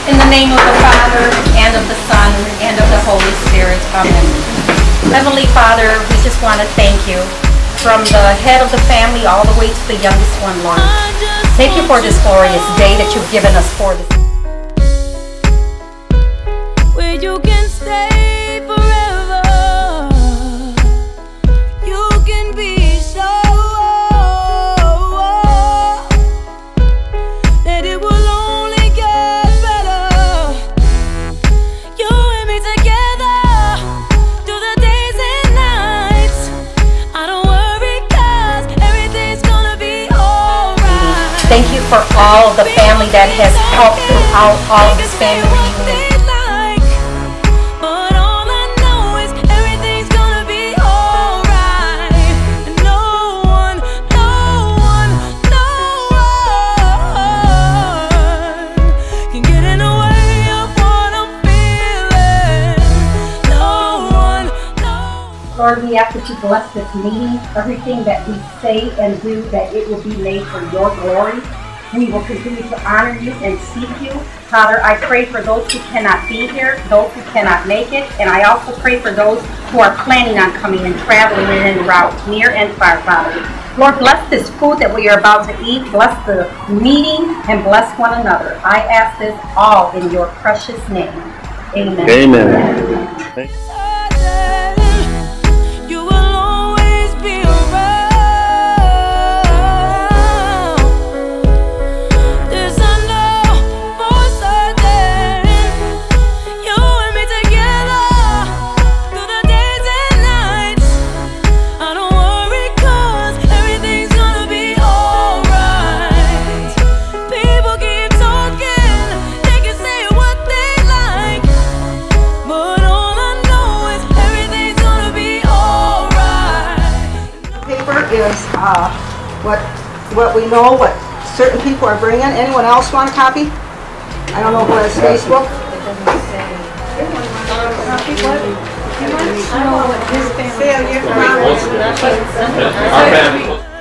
In the name of the Father, and of the Son, and of the Holy Spirit. Amen. Heavenly Father, we just want to thank you from the head of the family all the way to the youngest one, Lord. Thank you for this glorious day that you've given us for this. Where you can stay forever, you can be sure that it will only get better. You and me together through the days and nights. I don't worry 'cause everything's gonna be alright. Thank you for all of the family that has helped throughout all of this family reunion. Lord, we ask that you bless this meeting, everything that we say and do, that it will be made for your glory. We will continue to honor you and seek you. Father, I pray for those who cannot be here, those who cannot make it, and I also pray for those who are planning on coming and traveling in en route, near and far, Father. Lord, bless this food that we are about to eat, bless the meeting, and bless one another. I ask this all in your precious name. Amen. Amen. Is what we know, what certain people are bringing. Anyone else want a copy? I don't know who has Facebook. It doesn't say.